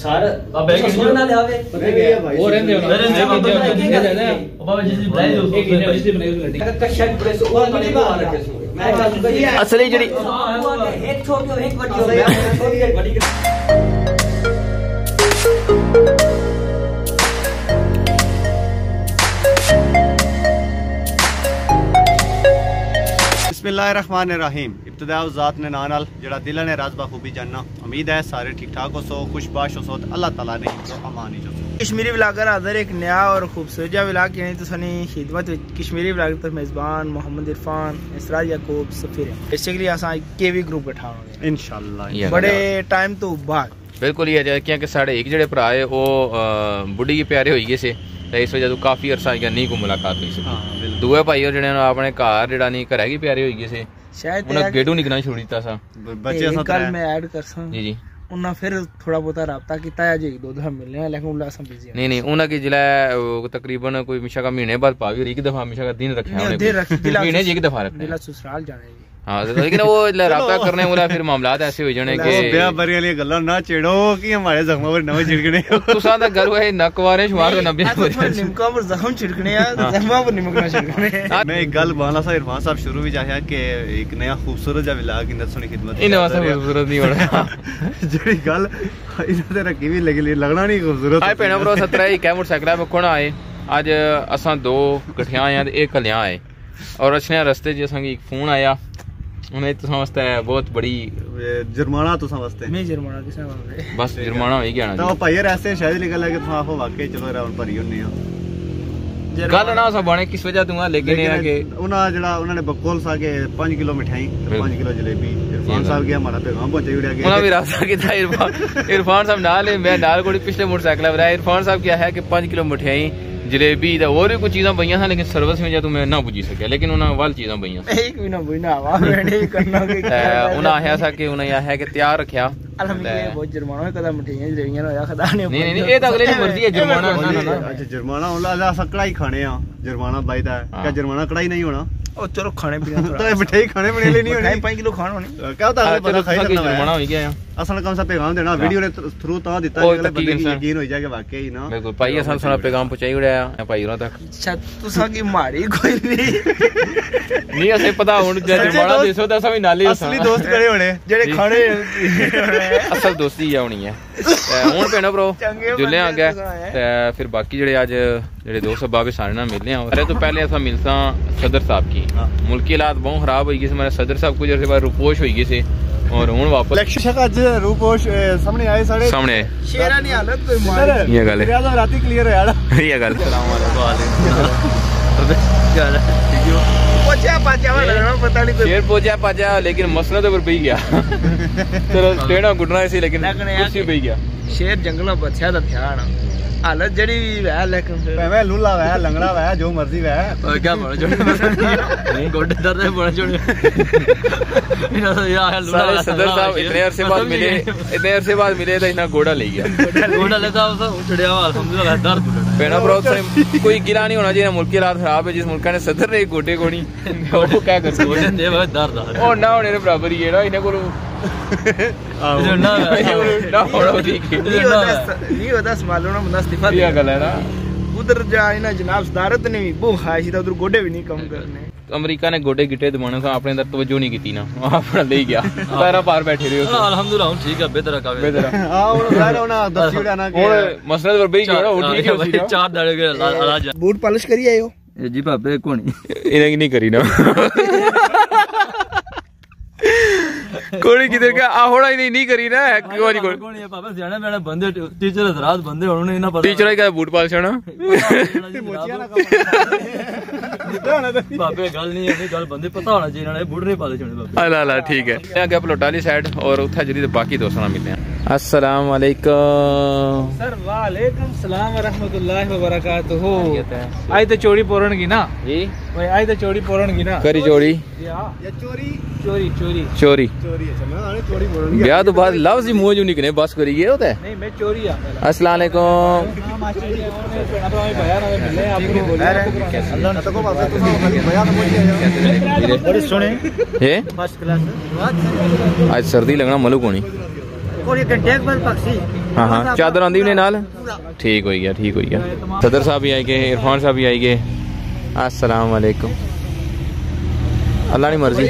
सारा अब एक ना ले आवे वो रहंदे हो बाबा जी बनाई दो एक यूनिवर्सिटी बनाई दो कशक प्रेस वो नहीं बाहर रखे मैं असली जड़ी एक छोटी और एक बड़ी हो एक बड़ी बिस्मिल्लाहिर्रहमानिर्रहीम। इब्तिदा ज़ात ने नाल जड़ा दिल ने राज बखूबी जानना। उम्मीद है सारे ठीक ठाक हो सो खुशबाश हो सो अल्लाह ताला ने तो अमान ही जो कश्मीरी व्लॉगर हाज़िर एक नया और खूबसूरत व्लॉग यानी तो सनी खिदमत कश्मीरी व्लॉगर पर मेज़बान मोहम्मद इरफान इसरार याकूब सफीर बेसिकली असा केवी ग्रुप बैठा होंगे इंशाल्लाह बड़े टाइम तो बाद बिल्कुल ही है कि साढ़े एक जड़े भरा है वो बुढ़ी के प्यारे होई गए से इस वजह तो काफी अरसा नहीं को मुलाकात हुई सी दूए भाई और जड़े अपने घर जड़ा नहीं घर की प्यारे होई गए से शायद उन्हें गेटू निकलना छोड़ दिता सा बच्चे कल मैं ऐड कर सा जी जी उन्हें फिर थोड़ा बहुत राब्ता किया है जी दो दफा मिलने हैं लेकिन उन्हें असम बिजी नहीं उन्हें की जिला तकरीबन कोई मिशा का महीने बाद पावी एक दफा मिशा का दिन रखे महीने एक दफा रखे ससुराल जाने हाँ लेकिन वो राब्ता करने वाला फिर मामलात ऐसे हो जाने के ब्याह बरी वाली गल्ला ना छेड़ो कि हमारे जख्मों पर नवे छिड़कने तुसा दा घर है नकवारे शुमार का 90 निमका पर जख्म छिड़कने है जख्मा पर निमक ना छिड़कने मैं एक गल बाला सा इरफान साहब शुरू भी चाहे कि एक नया खूबसूरत जा व्लॉग की नसुनी खिदमत इन वास्ते खूबसूरत नहीं होना जेडी गल इना ते रखी भी लगना नहीं खूबसूरत आए पेना ब्रो 17 ही कै मोटरसाइकिल पे कोण आए आज असा दो गठिया आए ते एक कल्या आए और अच्छे रास्ते च असा एक फोन आया उन्हें तो समझता है बहुत बड़ी जुर्माना तो समझते हैं मैं जुर्माना किसे मांगे बस जुर्माना हो ही गया ना तो भाई यार ऐसे शायद निकल है कि तुम आपको वाकई चलो राउंड भरी होनी है गल ना सब बने किस वजह दूंगा लेकिन ये कि उन्होंने बकोल सा के 5 किलो मिठाई 5 किलो जलेबी इरफान साहब गया हमारा पैगाम पहुंचा उड़ा गया उन्होंने भी रास्ता किया इरफान साहब नाल मैं नाल कोई पिछले मोटरसाइकिल पर इरफान साहब क्या है कि 5 किलो मिठाई जलेबी और भी कुछ चीज़ा बइया था लेकिन सर्विस में जब मैं ना बुझी सकिया लेकिन उन्हें वाल चीज़ा बइया एक भी ना बुझना आवा नहीं करना के उन्हें आया था कि उन्हें यह है कि तैयार रखया अल्हम्दुलिल्लाह बहुत जुर्माना है कदम मिठाइयां जलेबियां होया खदा नहीं ये तो अगले की मर्जी है जुर्माना अच्छा जुर्माना होला असा कढ़ाई खाने आ जुर्माना बाई दा क्या जुर्माना कढ़ाई नहीं होना ओ चलो खाने पीने तो मिठाई खाने पीने लिए नहीं होनी 5 किलो खाना होनी क्या होता है पता खाई करना जुर्माना हो गया असल कम सा पैगाम देना वीडियो ने थ्रू ता दिता है बंदे की यकीन हो जाए कि वाकई ना बिल्कुल भाई असल सुना पैगाम पहुंचाई उड़ाया भाई होना तक अच्छा तुसा की मारी कोई नहीं असे पता हुन जुर्माना देसो ता सब नाले असली दोस्त करे होने जेड़े खाने असल दोस्ती है होनी है हुन पेना ब्रो जुले आ गया फिर बाकी जेड़े आज जेड़े दोस्त बाबे सारे ना मिलने अरे तो पहले ऐसा मिलता सदर साहब की मुल्की हालात बहुत खराब हो गई से मेरे सदर साहब कुछ अर्से बाद रुपोश हो गई से और हुन वापस आज रूपोश सामने आए सामने शेरा नहीं हालत कोई मार ये गल है रात क्लियर है यार ये गल अस्सलाम पोचा पाचा वाला पता नहीं शेर पोचा पाचा लेकिन मसला तो पर पई गया चलो टेढ़ा गुडना ऐसे लेकिन कुर्सी पई गया शेर जंगलों बचा था ध्यान हालत जड़ी है लेकिन मैं लूला है लंगड़ा है जो मर्जी है और क्या बड़ा जोड़े गोडे दर्द है बड़ा जोड़े सारे सदर साहब इतने अरसे बाद मिले तो इतना गोड़ा ले गया गोड़ा लेता उसे उछड़िया अल्हम्दुलिल्लाह दर्द पेना ब्रो कोई गिला नहीं होना चाहिए मुल्क की हालात खराब है जिस मुल्क ने सदर ने गोटे कोनी वो क्या कर गोडे दे दर्द ओ ना होने बराबर ही है ना इन्हें को नहीं होता संभालना बंदा इस्तीफा दिया गल है ना उधर जाए ना जनाब सदारत ने भी बहुत खाई थी उधर गोडे भी नहीं कम करने अमेरिका ने गोडे गिटे दबाने से अपने अंदर तवज्जो नहीं की ना अपना ले गया पैरा पार बैठे रहे हो अल्हम्दुलिल्लाह हम ठीक है बेहतर का बेहतर हां और जारा ना 10 उड़ाना के और मसला पर भाई जोड़ा उठ के चार दाड़े के राज बूट पॉलिश करी आयो जी भाबे कोनी इन्हें नहीं करी ना कोड़ी किधर का ahoड़ा ही नहीं करी ना कोई है पापा जाने मेरे बंदे टीचर रात बंदे उन्होंने ना पता टीचर का बूट पाल छना बाबे गल नहीं है गल बंदे पता होना चाहिए इन्होंने बूट नहीं पाले छने बाबे अल्लाह ठीक है आगे पलोटाली साइड और उठा जरी बाकी दोस्तों मिलते हैं अस्सलाम वालेकुम सर वालेकुम सलाम व रहमतुल्लाहि व बरकातहू आई तो चोरी पोरण की ना जी भाई आई तो चोरी पोरण की ना करी चोरी या चोरी चोरी चोरी चोरी चोरी है चलना आने चोरी बोलनी ब्याह तो बाद लफ्ज ही मुंह जो निकले बस करी ये होता है नहीं मैं चोरी आ अस्सलाम वालेकुम मास्टर जी ने भैया ने मिले आपको बोला अल्लाह तको बाबा तो भैया तो बोलिए बड़ी सुने ये फर्स्ट क्लास आज सर्दी लगना मलूक होनी कोई कंटेक्ट पर पक्षी हाँ हाँ चादर आंदी ने नाल ठीक हो गया ठीक हो गया। सदर साहब भी आई गए, इरफान साहब भी आई गए। अस्सलाम वालेकुम। अल्लाह नी मर्जी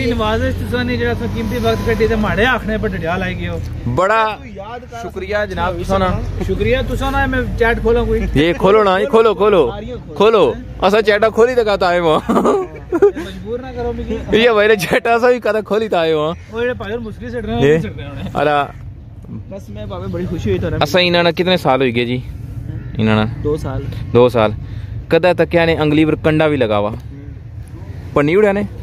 बड़ा शुक्रिया जनाब तुसाना शुक्रिया तुसाना मैं चैट खोला कोई ये खोलो ना ये खोलो खोलो खोलो असा चैटा खोली तो कहता आए वहाँ मजबूर ना करो ये मेरे चैटा सा भी कहता खोली तो आए वहाँ अला बस मैं बाबे बड़ी खुशी हुई तो असा इन्होंने कितने साल हो गए जी इन्होंने 2 साल कदा तक क्या ने अंगली पर कंडा भी लगा हुआ पन्नी उड़ा ने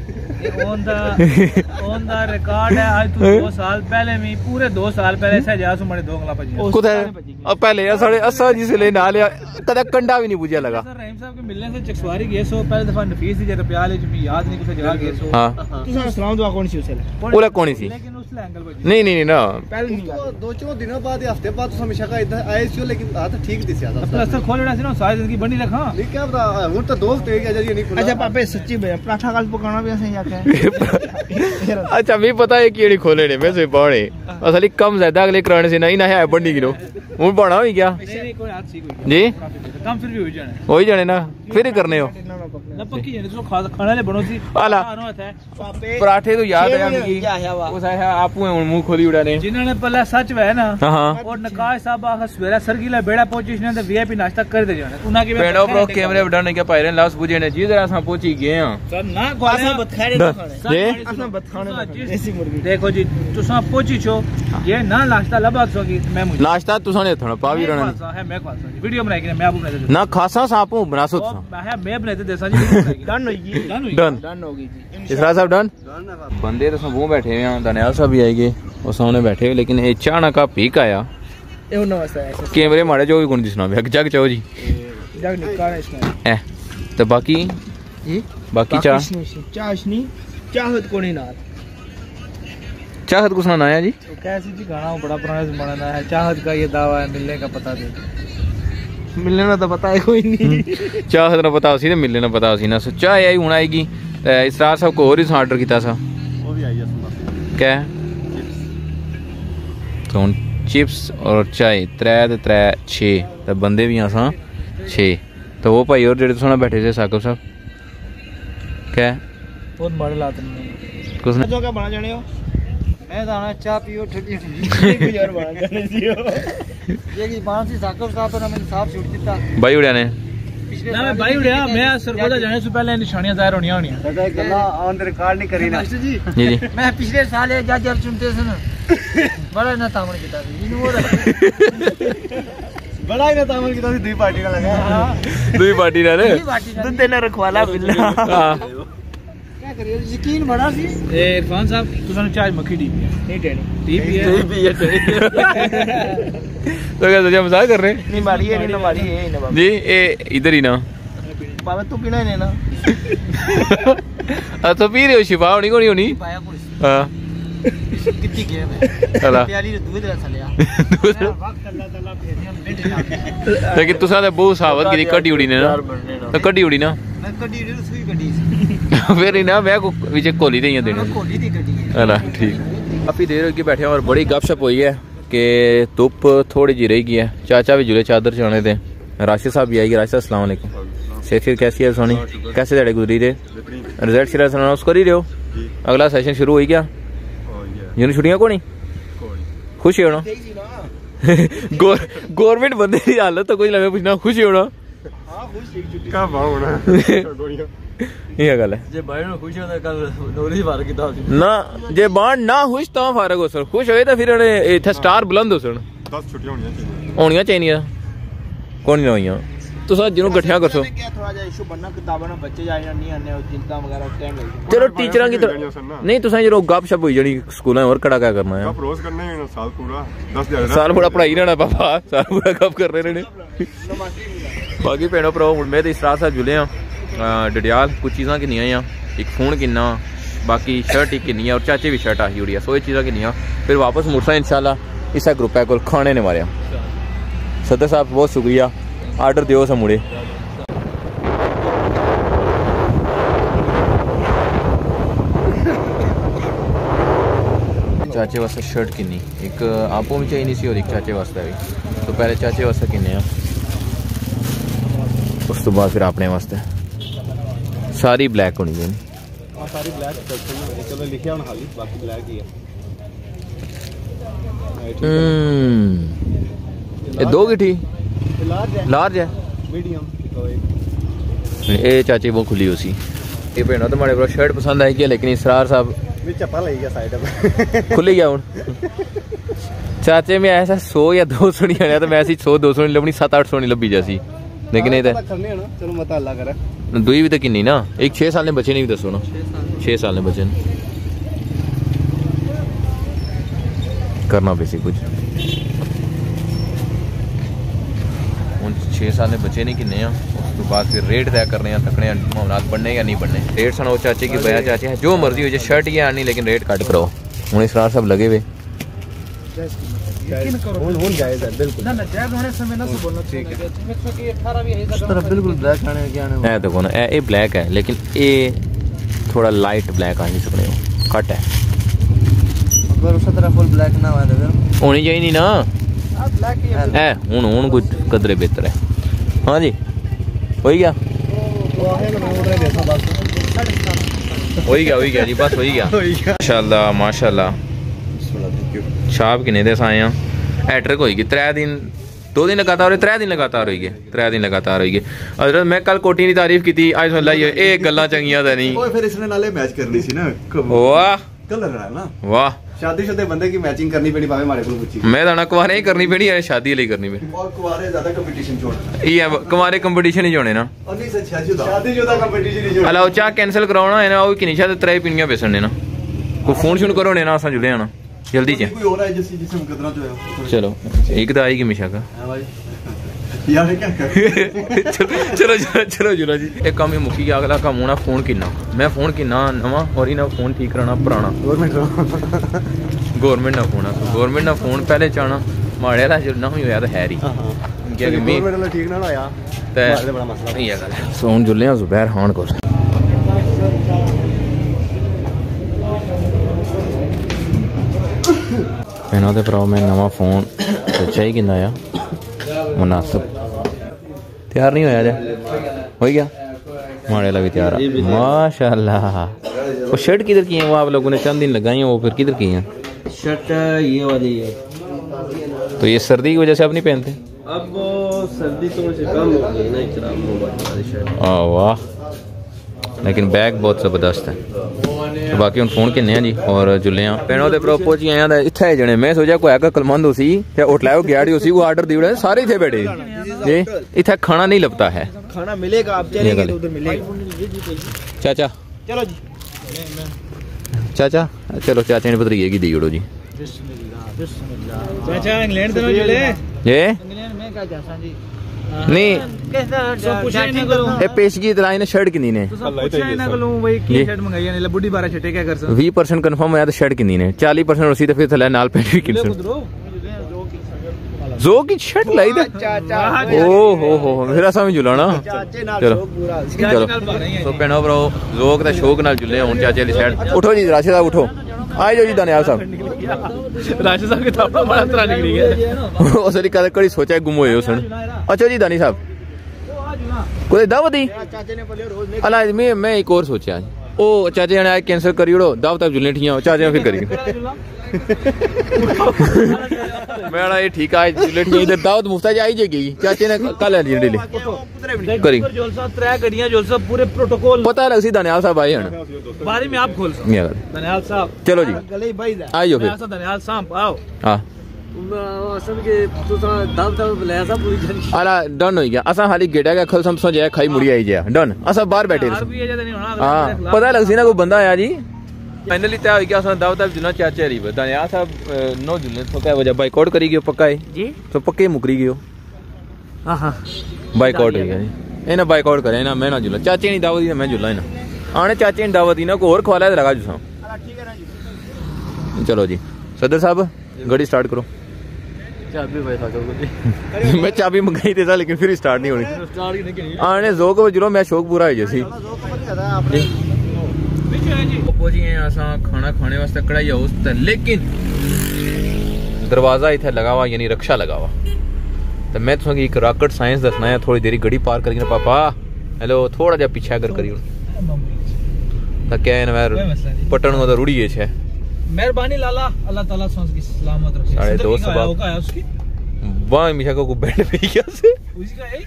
रिकॉर्ड है आज तो 2 साल पहले में पूरे 2 साल पहले से जा सुमड़े 2 गला बजे अब पहले साढ़े असा जिसे ले ना लिया कदा कंडा भी नहीं बुझा लगा रहीम साहब के मिलने से चकसवारी गए सो पहले दफा नफीस दी जरा प्याले जो मैं याद नहीं कुछ जगह गए सो हां तुसा सलाम दुआ कौन सी उसे ओला कौन सी लेकिन उसले एंगल बजे नहीं नहीं ना पहले नहीं 2-4 दिनों बाद हफ्ते बाद तो हमेशा का इधर आए छो लेकिन हाथ ठीक दिसया था अपना असर खोलना सी ना सारी जिंदगी बनी रखा नहीं क्या बता हूं तो दोस्त है क्या जरिए नहीं खुला अच्छा पापे सच्ची भैया पराठा काल पकाना भी ऐसे जाके अच्छा मैं पता है कीड़ी खोले ने मैं से बाणे असली कम ज्यादा अगले कराने से नहीं ना है बंडी किलो हूं बना हुई क्या जी काम फिर भी हो ही जाने ना फिर ही करने हो ना पक्की जाने तो खाना ले बनो सी आला पराठे तो याद है हमकी उस है आपू मुंह खोली उड़ाने जिन्होंने पहला सच है ना हां और नकाश साहब आखा सवेरा सरगीला बेड़ा पहुंची ने तो वीआईपी नाश्ता कर दे जाने उना के पेड़ो ब्रो कैमरे बटन क्या पायरे लास्ट बुझे ने जी जरा सा पहुंची गए हैं सर ना खाने बतखाड़े ये असना बतखाने देसी मुर्गी देखो जी तुसा पहुंची छो ये ना नाश्ता लबा सोगी मैं मुझे नाश्ता तुसाने थोड़ा पावी रहना है मैं खासा वीडियो बनाई कि मैं आपको बना दे ना खासा सापू बना सो मैं बना दे देसा जी डन होगी डन होगी जी इसरा साहब डन बंदे तो सब वो बैठे हैं दनियाल साहब भी आएंगे और सामने बैठे हुए लेकिन अचानक का पीक आया ए नमस्ते कैमरे मारे जो भी कोन दिसना जग चाहो जी जग निकाल इसमें ए तो बाकी चाशनी चाहत कोनी नाल चाहत कुछ ना आया जी कैसी जी गाना बड़ा पुराना जमाना है चाहत का ये दावा है मिलने का पता दे मिलने ना तो पता है कोई नहीं चाहत ना पता उसी ने मिलने ना पता उसी ना सो चाय आई हुन आएगी इसरार साहब को और ही ऑर्डर किया था वो भी आई है क्या तो चिप्स और चाय 3 6 तो बंदे भी असा 6 तो वो भाई और जेडे तुम बैठे थे साकिब साहब क्या बहुत बड़े लात कुछ जो क्या बना जाने हो मैं दाना चाय पियो ठंडी ठंडी यार बना जाने दियो ये की बात सी साकिब साहब तो मैंने साफ छूट दिता भाई उड़िया ने ना मैं भाई उड़िया मैं सरगोदा जाने से पहले निशानियां जाहिर होनी दादा गल्ला ऑन रिकॉर्ड नहीं करी ना जी जी मैं पिछले साल एक जज चुनते थे ना बड़ा ना तामन किता थी इन वो बड़ा ही ना तामन किता थी 2 पार्टी का लगा हां 2 पार्टी ना रे तुम तेने रखवाला बिल्ला हां क्या करिए यकीन बड़ा सी ए इरफान साहब तुसाने चाय मक्खी डी पी नहीं टेनी डी है तो क्या तुझे मजाक कर रहे नहीं मारी है नहीं मारी है ना जी ए इधर ही ना बाबा तू पीना है ना तो पी रहे हो शिफा होनी कोनी होनी हां कितनी गेम है चला प्याली ने दूध रसा लिया वक्त अल्लाह ताला भेजिया लेकिन तुसा ते बहुत सावत की कड्डी उड़ी ने ना तो कड्डी उड़ी ना मैं कड्डी ने सुई कड्डी फिर ही ना मैं को विजय कोहली दे देने कोहली दी कड्डी है ठीक काफी देर होगी बैठे और बड़ी गपशप हुई है कि धुप थोड़ी जी रह गई है चाचा भी जुले चादर चढ़ाने थे राशिद साहब भी आएगी राशिद साहब अस्सलाम वालेकुम सेफिर कैसी है सोनी कैसे दड़े गुजरी थे रिजल्ट सिरा अनाउंस कर ही रहे हो अगला सेशन शुरू हो गया यूं छुट्टियां को नहीं खुशी होना गवर्नमेंट बंदे की हालत तो कोई लगे पूछना खुशी होना ये गल है जे बाहर खुश होता कल नौरी फारक कीता ना जे बाहर ना खुश तो फारक हो सर खुश होए तो फिर इथे स्टार बुलंद हो सन 10 छुट्टियां होनी चाहिए कौन नहीं होइयां तो सर जिन्हों गठिया कर सो थोड़ा जा इशू बनना किताबां ना बच्चे जाए नहीं आने चिंता वगैरह टाइम लग चलो टीचरां की तरफ नहीं तुसा जो गपशप होई जणी स्कूलां और कड़ा क्या करना है गप रोज करना है साल पूरा 10 साल पूरा पढ़ाई रहना पापा साल पूरा गप कर रहे ने बाकी भैनों भराओ हुण मैं ते इस रात साथ जुले हां डडियाल कुछ चीज़ां किन्नियां हैं एक फोन किन्ना बाकी शर्ट ही किन्नी है और चाचे भी शर्ट आई उड़ी है सो ये चीज़ां किन्नियां फिर वापस मुड़सा इंशाल्लाह इस ग्रुप है कोल खाने ने मारिया सदर साहब बहुत शुक्रिया आर्डर दियो सा मुड़े चाचे वास्ते शर्ट किन्नी एक आपो में चाहिए सी और एक चाचे वास्ते भी तो पहले चाचे वास्ते किन्ने आ उस तो बाद फिर अपने वास्ते सारी ब्लैक होनी चाहिए सारी ब्लैक चलो लिखिया हुन खाली बाकी ब्लैक ही है ये दो गिठी लार्ज है मीडियम ये चाची वो खुली उसी ये भेड़ो तो माड़े ब्रो शर्ट पसंद आई लेकिन इसरार साहब चप्पल लगी गया साइड खुली गया हूँ चाचे में ऐसा 100 या 200 नहीं आया तो मैं ऐसी 100-200 नहीं लभनी 700-800 नहीं लभी जैसी लेकिन ये चलो मत अल्लाह करे दुई भी तो किन्नी ना एक 6 साल ने बच्चे नहीं भी दसो ना 6 साल ने बच्चे करना बेसिक कुछ 6 साल ने बच्चे नहीं किन्ने उस तो बाद फिर रेट तय करने तकने मामलात बनने या नहीं बनने रेट सन चाचे की बया चाचे है जो मर्जी हो जाए शर्ट ही आनी लेकिन रेट कट करो हूँ इसरार सब लगे हुए बिल्कुल ब्लैक है लेकिन ये थोड़ा लाइट ब्लैक आ नहीं सकने घट है होनी चाहिए ना है हूँ कुछ कदरे बेहतर है हाँ जी हो गया जी बस हो गया माशाल्लाह माशाल्लाह छाप किन्ने दे आए हैं हैट्रिक होगी 3 दिन 2 दिन लगातार 3 दिन लगातार होई गए 3 दिन लगातार होई गए और मैं कल कोटी की तारीफ की आज सुन लाई ये गल्लां चंगियां तो नहीं फिर इसने नाले मैच करनी सी ना वाह कलर है ना वाह शादी बंदे की मैचिंग करनी पड़ी भावे हमारे को पूछी मैं दाना कुंवारे ही करनी पड़ी है शादी लिए करनी पड़ी और कुंवारे ज्यादा कंपटीशन छोड़ना ये कुंवारे कंपटीशन ही जोड़े ना और नहीं सच शादीशुदा कंपटीशन ही जोड़ना अला वो चाह कैंसिल कराना है ना वो किन्नी शायद 3 पीनियां बेसन ने ना कोई फोन शोन करो ने ना असा जुड़े आना जल्दी च कोई और है जिसे मुकदरा जो है चलो एक तो आएगी मिशा का हां भाई यार क्या कर चलो जुला जी एक काम ही मुकी अगला काम होना फोन किन्ना मैं फोन किन्ना नवा और इना फोन ठीक कराना पुराना गवर्नमेंट ना फोन पहले चाहना माड़े दा जो ना होया तो है ही क्या कि गवर्नमेंट वाला ठीक ना होया ते बड़ा मसला नहीं है गल सोन जुले जुबैर खान को मैंने तो भरा मैं नवा फोन सोचा ही किन्ना आ मुनासिब तैयार नहीं होया हो गया माड़े वाला भी तैयार है माशाल्लाह वो शर्ट किधर की है वो आप लोगों ने चंद दिन लगाई है वो फिर किधर की है शर्ट ये वाली है तो ये सर्दी की वजह से आप नहीं पहनते अब सर्दी तो मुझे कम हो गई ना इतना शर्ट वाह लेकिन बैग बहुत जबरदस्त है तो बाकी हम फोन किन्ने जी और जुले पेड़ों के प्रो पहुंची आया इतने जने मैं सोचा कोई आगा कलमंद हो सी होटल गयाड़ी हो सी वो ऑर्डर दी सारे इतने बैठे जी इतने खाना नहीं लगता है खाना मिलेगा आप चलेंगे तो उधर मिलेगा चाचा चलो जी चाचा चलो चाचा ने पतरी की दी उड़ो जी चाचा इंग्लैंड तो जुले ये इंग्लैंड में क्या चाचा जी नहीं पेशगी तलाई ने शर्ट किन्नी ने 20% कंफर्म होया तो शर्ट किन्नी ने 40% उसी तो फिर थले नाल पैंट भी किन जो की शर्ट लाई दे ओ हो फिर असा भी जुलाना चलो तो पेनो ब्रो जोक दा शौक नाल जुले हुन चाचे दी साइड उठो जी राशिद साहब उठो आए जो जी दानियाल साहब राशिद साहब के थापड़ा बड़ा तरह निकली गया ओ सरी कड़ी सोचा गुम होए उसन अच्छा जी दानी साहब कोई दावत दी अला मैं एक और सोचा ओ चाचे ने आज कैंसिल करी उड़ो दावत जुलने ठिया चाचे फिर करी मेरा ये ठीक है जुलने ठिया इधर दावत मुफ्ता आई जाएगी चाचे ने कल ले डेली करी पूरे प्रोटोकॉल पता लग सी दानियाल साहब आए हैं बारे में आप खोल दानियाल साहब चलो जी आइयो फिर दानियाल साहब आओ हां डन हो गया असा हाली गेटा का खल समझो जाए खाई मुड़ी आई जाए डन असा बाहर बैठे हाँ पता लग सी ना कोई बंदा आया जी फाइनली तय हो गया दावत जुलना चाचा री दानियाल साहब नो जुलने तो क्या वजह बाइकआउट करी गयो पक्का है जी तो पक्के मुकरी गयो हां बाइकआउट हो गया जी इना बाइकआउट करे ना मैं ना जुला चाचे नहीं दावत दी मैं जुला ना आने चाचे ने दावत दी ना को और खवाला लगा जुसा चलो जी सदर साहब गाड़ी स्टार्ट करो चाबी मैं चाबी मंगाई देता लेकिन फिर स्टार्ट नहीं होनी आने जोक जुलो मैं शौक पूरा हो जैसी खाना खाने वास्ते कढ़ाई हाउस लेकिन दरवाजा इतने लगा हुआ यानी रक्षा लगा हुआ। तो मैं तुसें एक रॉकेट साइंस दसना है। थोड़ी देरी गड्डी पार करी ना पापा, हेलो थोड़ा जा पीछे अगर करी तो क्या है ना पटन को तो रुड़ी है। मेहरबानी लाला, अल्लाह ताला सोच की सलामत रखे। 250 सबाब है उसकी वाह मिशा को बैंड पे गया से उसका है।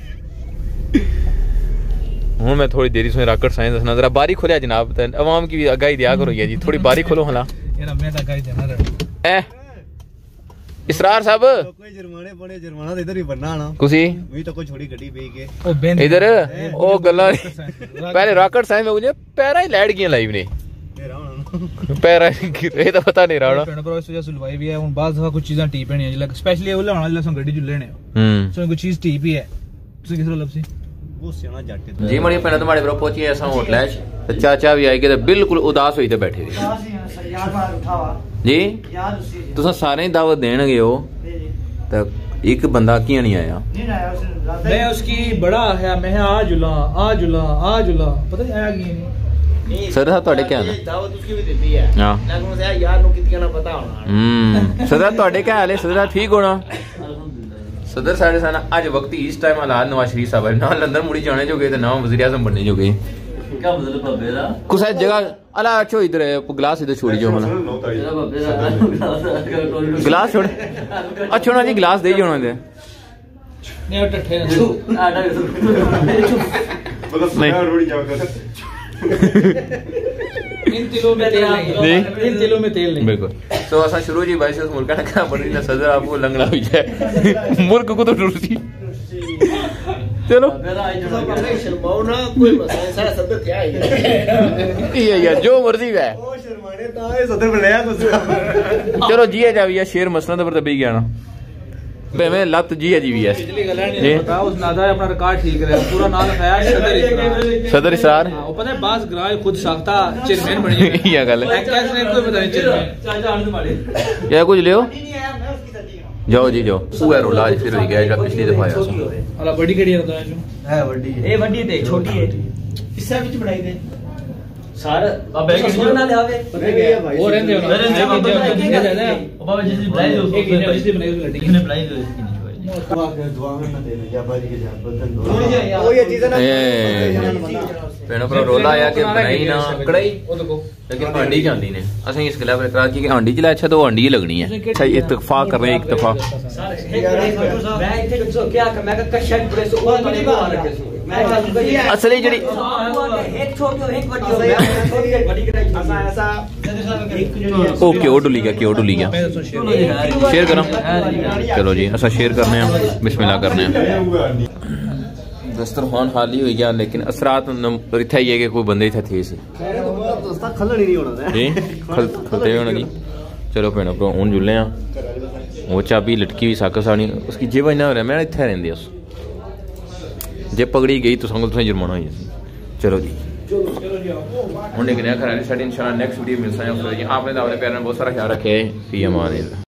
हूँ मैं थोड़ी देरी से रॉकेट साइंस दसना। जरा बारी खोलिया जनाब, अवाम की भी आगाही दिया करो जी, थोड़ी बारी खोलो हला। यार मैं तो आगाही देना रे ए इसरार साहब कोई जुर्माने पड़े, जुर्माना तो इधर ही बनना ना कुसी वही तो कोई छोड़ी गड्डी पे के ओ बेन इधर ओ गल्ला पहले रॉकेट साइंस में मुझे पैरा ही लैड गया लाइव ने पैरा ये तो पता नहीं रहा पेड़ पर इस वजह से सुलवाई भी है। हुन बाद कुछ चीजें टीप नहीं है, स्पेशली वो लाना जिला गड्डी जो लेने सो कोई चीज टीप ही है। तुसी किस लब सी वो सियाना जट जी मड़ी पेड़ तुम्हारे पर पहुंची ऐसा होटल है तो चाचा भी आई के बिल्कुल उदास हुई थे बैठे थे जी। तुसा सारे दावत देणगे हो तो एक बंदा क्यों नहीं आया? मैं उसकी बड़ा है, मैं आ जुला पता नहीं आया कि नहीं। सर ਤੁਹਾਡੇ क्या है दावत उसकी भी देती है हां लेकिन उसे यार नु कितनी ना पता होना। सदर ਤੁਹਾਡੇ क्या हाल है? सदर ठीक होना सदर साढ़े साना आज वक्त इस टाइम हालात नवाज शरीफ साहब ना लंदन मुड़ी जाने जो गए थे ना वजीर आजम बनने जो गए क्या मतलब बाबे दा कुछ जगह अला अच्छो इधर गिलास इधर छोड़ी जो होना गिलास छोड़ अच्छो ना जी गिलास दे जो दे नहीं टट्ठे इन तिलों में तेल नहीं बिल्कुल। तो असा शुरू जी भाई से मुल्क ना क्या बड़ी ना सदर आपको लंगड़ा हुई जाए मुल्क को तो टूटती चलो कोई मसला सारा सदर क्या है ये जो मर्जी है शर्माने ता ये सदर बनाया तुसा चलो जी है जाविया शेर मसला पर तभी गया ना बे मैं लत जी है जी भी है जी बताओ उस नादा अपना रिकॉर्ड ठीक रहा पूरा नाम लिखाया सदर इसरार वो पता है बास ग्राह खुद साख्ता चेयरमैन बनी ये गल है कैसे नहीं कोई पता नहीं चेयरमैन चाचा आने वाले या कुछ लियो जाओ जी जाओ वो है रोला फिर हो गया जो पिछली दफा आया अला बड़ी केड़ी होता है बड़ी है ए बड़ी ते छोटी है इससे विच बनाई दे सारा अब बैग ना ले आवे वो रहंदे हो ना ओ बाबा जी बनाई दो एक ने बनाई दो लड्डी ने बनाई दो इसकी नहीं दुआ में ना देना या बाजी के जा बदन दो वो ये चीज ना पेनो पर रोला आया कि बनाई ना कढ़ाई वो देखो लेकिन हांडी जांदी ने असं इस खिलाफ इतराज की कि हांडी चला अच्छा तो हांडी ही लगनी है। अच्छा इत्तेफाक कर रहे हैं इत्तेफाक मैं इथे जो क्या मैं का कशट प्रेस ओ तो बाहर रखे असली जड़ी एक छोटी एक बड़ी ऐसा ओके ओ डुली गया शेयर करो चलो जी असा शेयर करने हैं बिस्मिल्लाह करने हैं। दस्तरखान खाली हो गया लेकिन असरात इतना ही है कि कोई बंदे इतना थे खलते होने की। चलो भैन भ्रा हूँ जुले वो चाबी लटकी हुई साकस आनी उसकी जेब इन्ना हो रहा मैं इतने रेंदे उस जे पकड़ी गई तो संग तुसें जुर्माना होई जासी। चलो जी हूँ एक नया घर साढ़े इंशाल्लाह नेक्स्ट वीडियो मिलता है। आपने अपने प्यार बहुत सारा ख्याल रखे फी अमान।